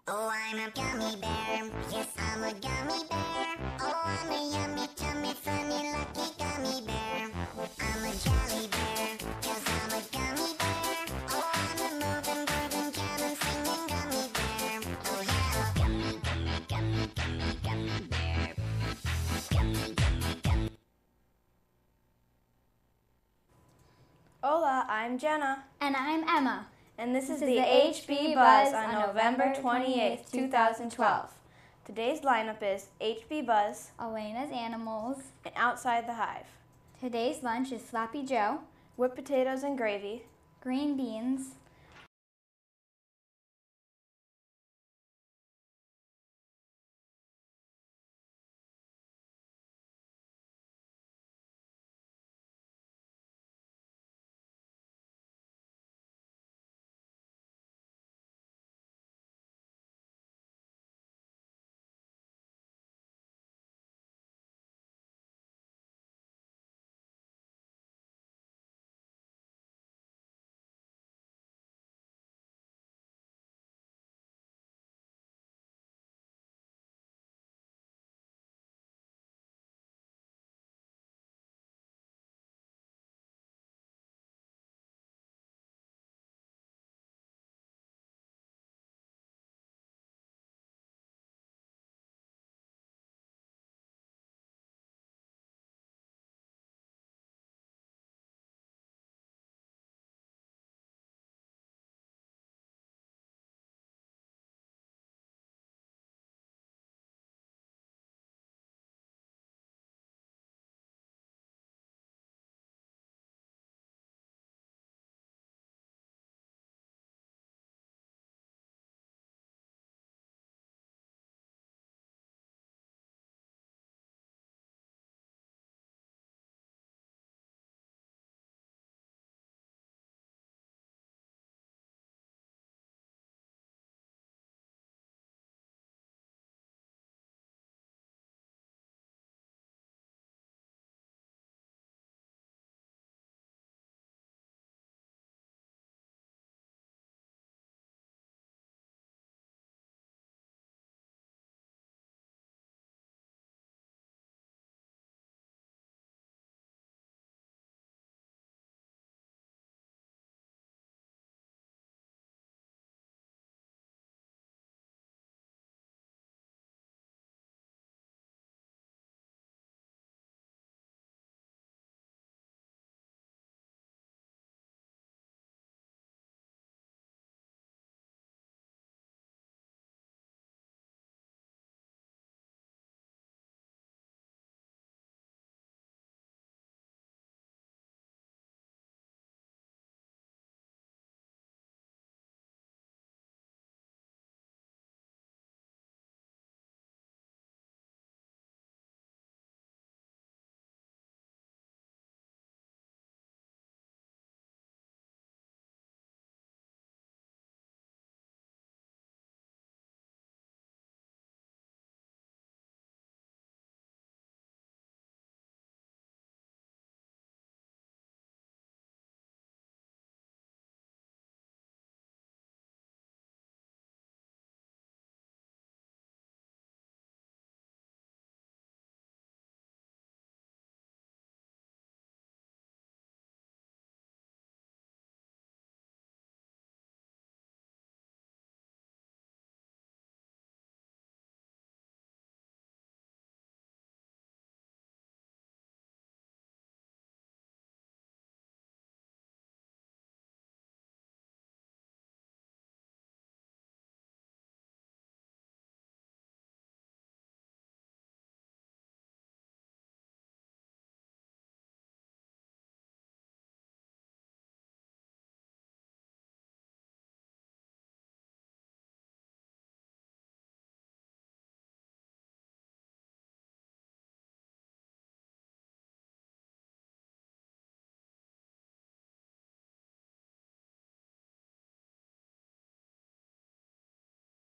Oh, I'm a gummy bear. Yes, I'm a gummy bear. Oh, I'm a yummy, tummy, funny, lucky gummy bear. I'm a jelly bear, 'cause I'm a gummy bear. Oh, I'm a moving, grooving, jamming, singing gummy bear. Oh, yeah. Gummy, gummy, gummy, gummy, gummy bear. Gummy, gummy, gummy. Hola, I'm Jenna. And I'm Emma. And this is the HB Buzz on November 28th, 2012. Today's lineup is HB Buzz Elena's Animals. and Outside the Hive. Today's lunch is Sloppy Joe, Whipped potatoes and gravy, green beans,